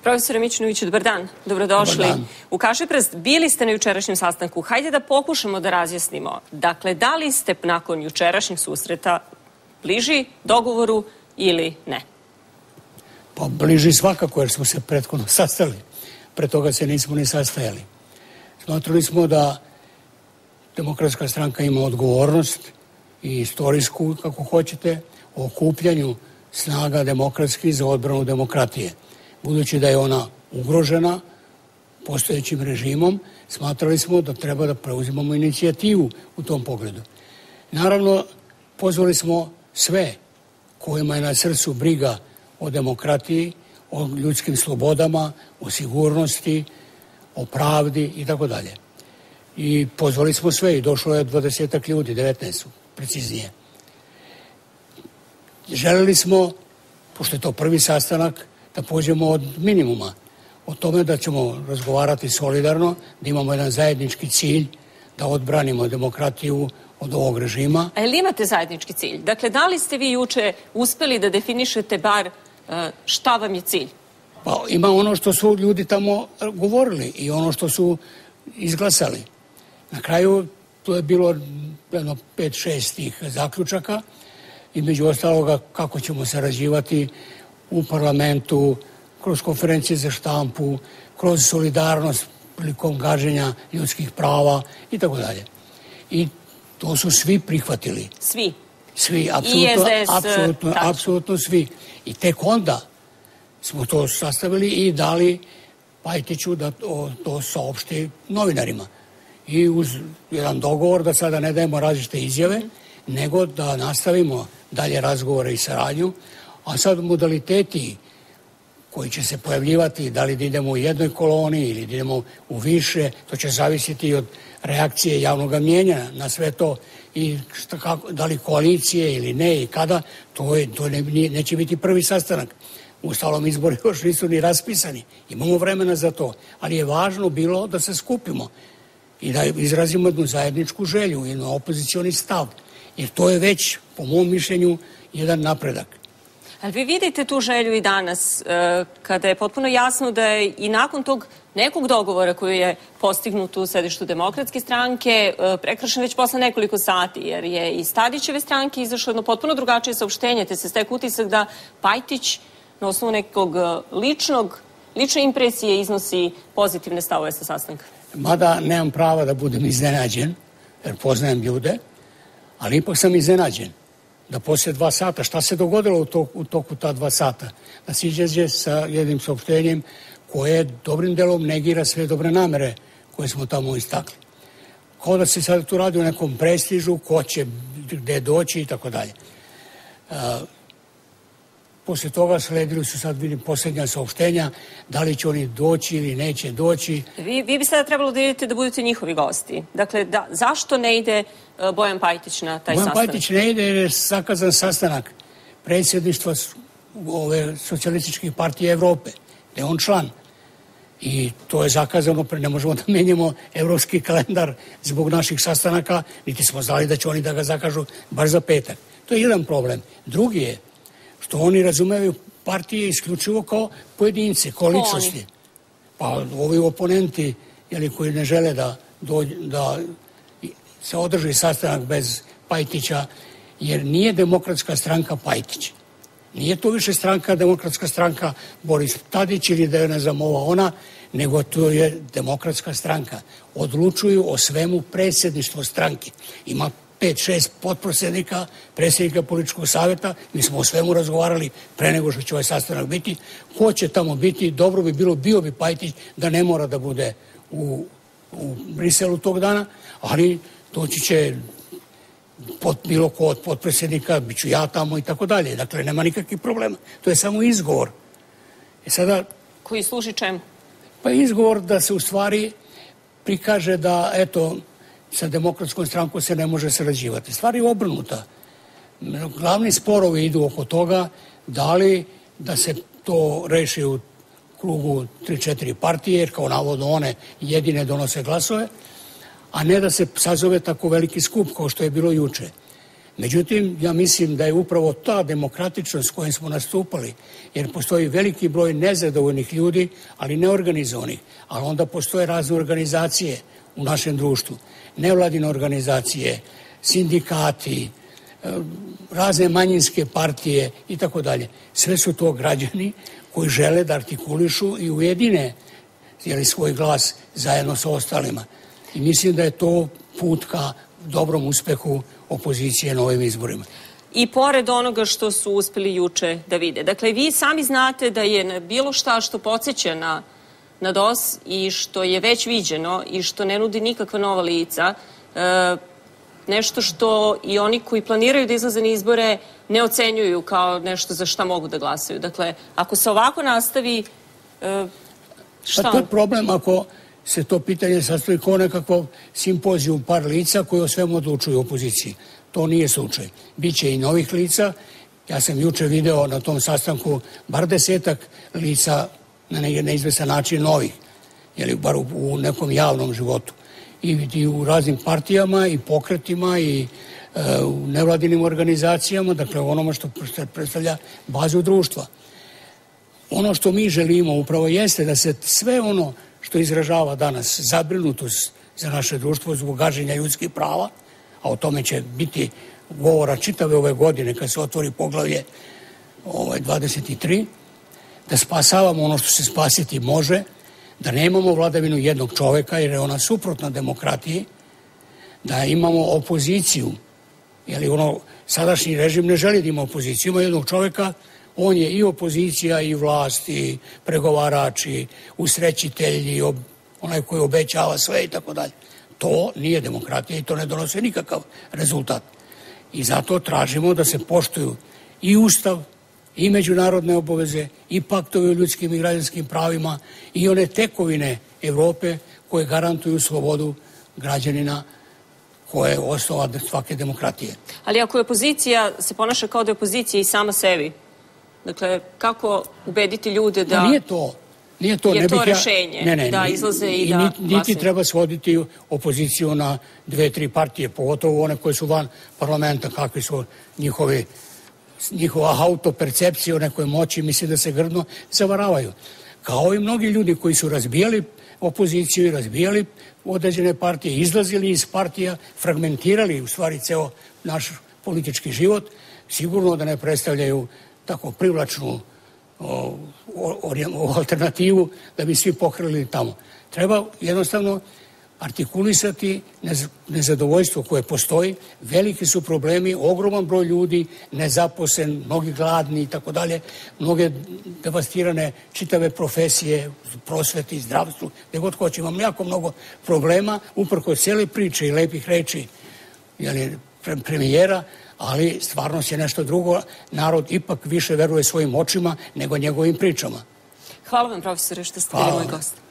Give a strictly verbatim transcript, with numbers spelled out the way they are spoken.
Profesore Mićunoviću, dobar dan. Dobrodošli. Dobar dan. U Kašiprst bili ste na jučerašnjem sastanku. Hajde da pokušamo da razjasnimo. Dakle, da li ste nakon jučerašnjeg susreta bliži dogovoru ili ne? Pa bliži svakako, jer smo se prethodno sastali. Pre toga se nismo ni sastajali. Smatrali smo da Demokratska stranka ima odgovornost i istorijsku, kako hoćete, o okupljanju snaga demokratskih za odbranu demokratije. Budući da je ona ugrožena postojećim režimom, smatrali smo da treba da preuzimamo inicijativu u tom pogledu. Naravno, pozvali smo sve kojima je na srcu briga o demokratiji, o ljudskim slobodama, o sigurnosti, o pravdi i tako dalje. I pozvali smo sve i došlo je dvadesetak ljudi, devetnaest su preciznije. Želeli smo, pošto je to prvi sastanak, da pođemo od minimuma, o tome da ćemo razgovarati solidarno, da imamo jedan zajednički cilj, da odbranimo demokratiju od ovog režima. A ili imate zajednički cilj? Dakle, da li ste vi juče uspeli da definišete bar šta vam je cilj? Pa ima ono što su ljudi tamo govorili i ono što su izglasali. Na kraju to je bilo jedno pet šest tih zaključaka i među ostaloga kako ćemo sarađivati u parlamentu, kroz konferencije za štampu, kroz solidarnost prilikom gaženja ljudskih prava i tako dalje. I to su svi prihvatili. Svi? Svi, apsolutno, apsolutno, apsolutno svi. I tek onda smo to sastavili i dali Pajtiću da to, to saopšti novinarima. I uz jedan dogovor da sada ne dajemo različite izjave, nego da nastavimo dalje razgovore i saradnju, a sad modaliteti koji će se pojavljivati, da li da idemo u jednoj koloni ili da idemo u više, to će zavisiti od reakcije javnog mnijenja na sve to i šta, kako, da li koalicije ili ne i kada, to, je, to ne, neće biti prvi sastanak. Ustalom izbori još nisu ni raspisani. Imamo vremena za to, ali je važno bilo da se skupimo i da izrazimo jednu zajedničku želju, jedan opozicioni stav, jer to je već, po mom mišljenju, jedan napredak. Ali vi vidite tu želju i danas, kada je potpuno jasno da je i nakon tog nekog dogovora koji je postignut u sedištu Demokratske stranke prekršen već posle nekoliko sati, jer je iz Tadićeve stranke izašlo jedno potpuno drugačije saopštenje, te se stek utisak da Pajtić na osnovu nekog ličnog, lične impresije iznosi pozitivne stavove sa sastanka. Mada nemam prava da budem iznenađen, jer poznajem ljude, ali ipak sam iznenađen da poslije dva sata, šta se dogodilo u toku, u toku ta dva sata, da se izađe sa jednim saopštenjem koje dobrim delom negira sve dobre namere koje smo tamo istakli. Kao da se sad tu radi o nekom prestižu, ko će gde doći i tako dalje. Poslije toga sledili su sad, vidim, posljednja saopštenja, da li će oni doći ili neće doći. Vi, vi bi sada trebalo da idete da budete njihovi gosti. Dakle, da, zašto ne ide Bojan Pajtić na taj Bojan sastanak? Bojan Pajtić ne ide jer je zakazan sastanak predsjedništva ove socijalističkih partije Evrope, gde je on član. I to je zakazano, ne možemo da menjamo evropski kalendar zbog naših sastanaka, niti smo znali da će oni da ga zakažu baš za petak. To je jedan problem. Drugi je što oni razumeju partije isključivo kao pojedince, kao ličnosti. Pa ovi oponenti, jeli, koji ne žele da, dođe, da se održi sastanak bez Pajtića, jer nije Demokratska stranka Pajtić. Nije to više stranka, Demokratska stranka Boris Tadić ili da je ne znam ova ona, nego to je Demokratska stranka. Odlučuju o svemu predsjedništvo stranke. Ima pet šest potpredsjednika, predsjednika političkog savjeta, mi smo o svemu razgovarali pre nego što će ovaj sastanak biti. Ko će tamo biti, dobro bi bilo, bio bi Pajtić da ne mora da bude u, u Briselu tog dana, ali doći će pod, bilo ko od potpredsjednika, bit ću ja tamo i tako dalje. Dakle, nema nikakvih problema. To je samo izgovor. E sada, koji služi čemu? Pa izgovor da se u stvari prikaže da, eto, sa Demokratskom strankom se ne može sarađivati. Stvar je obrnuta. Glavni sporovi idu oko toga da li da se to reši u krugu tri četiri partije, jer kao navodno one jedine donose glasove, a ne da se sazove tako veliki skup kao što je bilo juče. Međutim, ja mislim da je upravo ta demokratičnost s kojom smo nastupali, jer postoji veliki broj nezadovoljnih ljudi, ali neorganizovanih, ali onda postoje razne organizacije u našem društvu, nevladine organizacije, sindikati, razne manjinske partije i tako dalje. Sve su to građani koji žele da artikulišu i ujedine jeli, svoj glas zajedno sa ostalima. I mislim da je to put ka dobrom uspehu opozicije na ovim izborima. I pored onoga što su uspeli juče da vide. Dakle, vi sami znate da je na bilo šta što podsjeća na, na D O S i što je već viđeno i što ne nudi nikakva nova lica, e, nešto što i oni koji planiraju da izlaze na izbore ne ocenjuju kao nešto za šta mogu da glasaju. Dakle, ako se ovako nastavi, e, šta? Pa to je problem ako se to pitanje sastoji kao nekakav simpozijum par lica koji o svemu odlučuju u opoziciji. To nije slučaj. Biće i novih lica. Ja sam juče video na tom sastanku bar desetak lica na neizvesan način novih, jeli, bar u, u nekom javnom životu. I, i u raznim partijama i pokretima i e, u nevladinim organizacijama, dakle onome što predstavlja bazu društva. Ono što mi želimo upravo jeste da se sve ono što izražava danas zabrinutost za naše društvo zbog gaženja ljudskih prava, a o tome će biti govora čitave ove godine kad se otvori poglavlje ovaj, dvadeset tri, da spasavamo ono što se spasiti može, da nemamo vladavinu jednog čoveka jer je ona suprotna demokratiji, da imamo opoziciju, jer ono, sadašnji režim ne želi da ima opoziciju, ima jednog čoveka, on je i opozicija i vlast i pregovarač i usrećitelj i ob, onaj koji obećava sve i tako dalje. To nije demokratija i to ne donose nikakav rezultat. I zato tražimo da se poštuju i Ustav, i međunarodne obaveze, i paktovi o ljudskim i građanskim pravima, i one tekovine Evrope koje garantuju slobodu građanina koja je osnova svake demokratije. Ali ako je opozicija, se ponaša kao da je opozicija i sama sebi, dakle, kako ubediti ljude da... No, nije to. Nije to, je ne to bih rešenje, ja, ne, ne, da izlaze i, i da glasaju. Niti treba svoditi opoziciju na dve, tri partije, pogotovo one koje su van parlamenta, kakvi su njihovi, njihova autopercepcija o nekoj moći, mislim da se grdno zavaravaju. Kao i mnogi ljudi koji su razbijali opoziciju i razbijali određene partije, izlazili iz partija, fragmentirali u stvari ceo naš politički život, sigurno da ne predstavljaju tako privlačnu o, o, o, alternativu da bi svi pohrlili tamo. Treba jednostavno artikulisati nezadovoljstvo koje postoji, veliki su problemi, ogroman broj ljudi, nezaposlen, mnogi gladni i tako dalje, mnoge devastirane čitave profesije, prosveti, zdravstvu, gde god hoće. Imam jako mnogo problema, uprko cijele priče i lepih reči jeli, premijera, ali stvarnost je nešto drugo. Narod ipak više veruje svojim očima nego njegovim pričama. Hvala vam, profesore, što ste bili moj gost.